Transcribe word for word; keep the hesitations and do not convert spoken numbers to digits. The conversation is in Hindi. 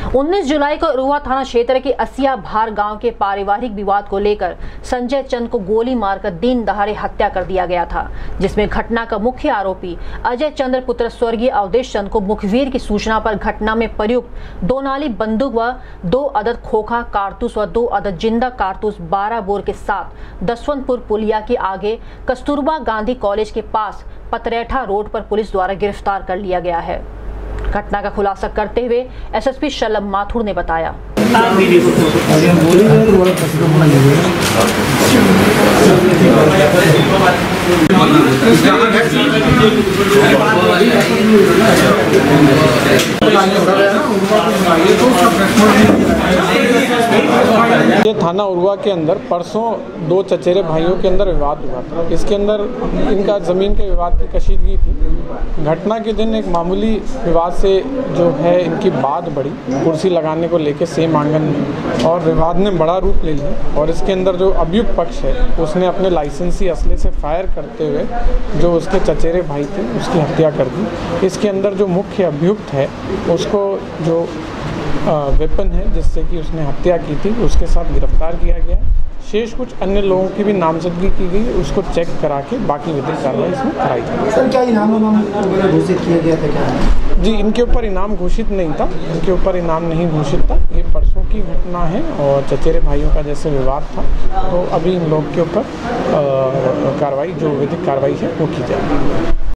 उन्नीस जुलाई को अरुआ थाना क्षेत्र के असिया भार गांव के पारिवारिक विवाद को लेकर संजय चंद को गोली मारकर दिन दहाड़े हत्या कर दिया गया था, जिसमें घटना का मुख्य आरोपी अजय चंद्र पुत्र स्वर्गीय अवधेश चंद को मुखबिर की सूचना पर घटना में प्रयुक्त दो नाली बंदूक व दो अदद खोखा कारतूस व दो अदद जिंदा कारतूस बारह बोर के साथ दसवंतपुर पुलिया के आगे कस्तूरबा गांधी कॉलेज के पास पतरेठा रोड पर पुलिस द्वारा गिरफ्तार कर लिया गया है। घटना का खुलासा करते हुए एसएसपी शलभ माथुर ने बताया, ये थाना उरुआ के अंदर परसों दो चचेरे भाइयों के अंदर विवाद हुआ था। इसके अंदर इनका ज़मीन के विवाद की कशीदगी थी। घटना के दिन एक मामूली विवाद से जो है इनकी बात बढ़ी कुर्सी लगाने को लेकर सेम आंगन में, और विवाद ने बड़ा रूप ले लिया और इसके अंदर जो अभियुक्त पक्ष है उसने अपने लाइसेंसी असले से फायर करते हुए जो उसके चचेरे भाई थे उसकी हत्या कर दी। इसके अंदर जो मुख्य अभियुक्त है उसको जो वेपन है जिससे कि उसने हत्या की थी उसके साथ गिरफ्तार किया गया। शेष कुछ अन्य लोगों की भी नामजदगी की गई, उसको चेक करा के बाकी विधिक कार्रवाई इसमें कराई गई। सर क्या इनाम घोषित किया गया था क्या? जी, इनके ऊपर इनाम घोषित नहीं था, इनके ऊपर इनाम नहीं घोषित था। ये परसों की घटना है और चचेरे भाइयों का जैसे विवाद था, तो अभी इन लोग के ऊपर कार्रवाई जो विधिक कार्रवाई है वो की जाएगी।